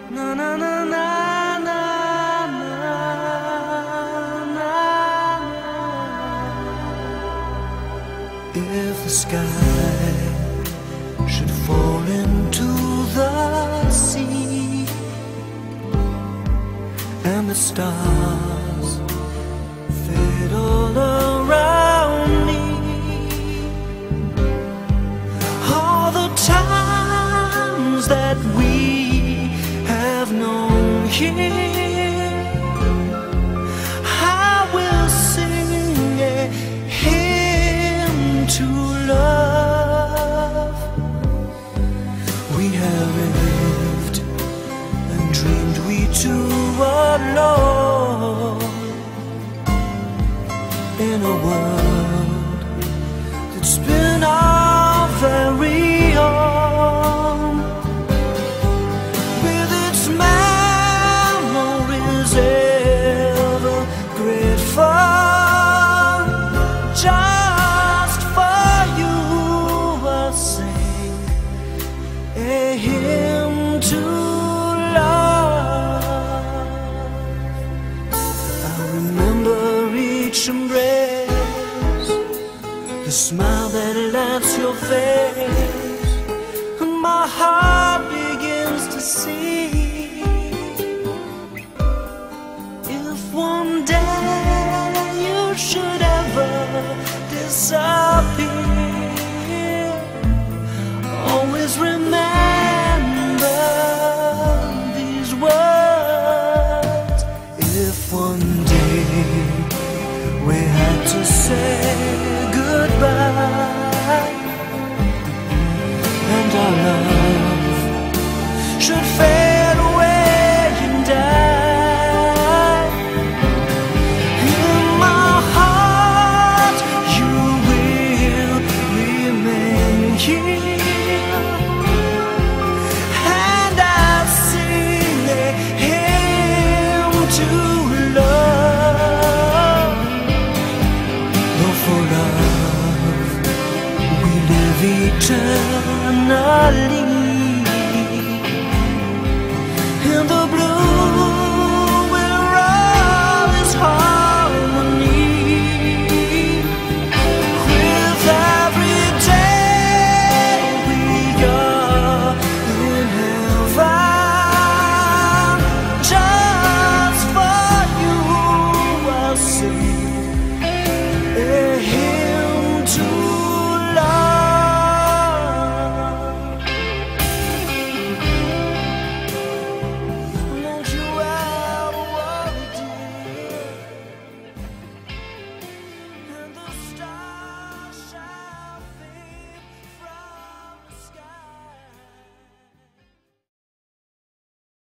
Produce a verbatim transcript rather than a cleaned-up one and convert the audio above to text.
Na na na na na na na. If the sky should fall into the sea and the stars fade all around me, all the times that we have known here, I will sing a hymn to love. We have lived and dreamed we two alone in a world that's been our very own, with its memories ever grateful. Just for you I'll sing a hymn to love. I remember each embrace, the smile that lights your face,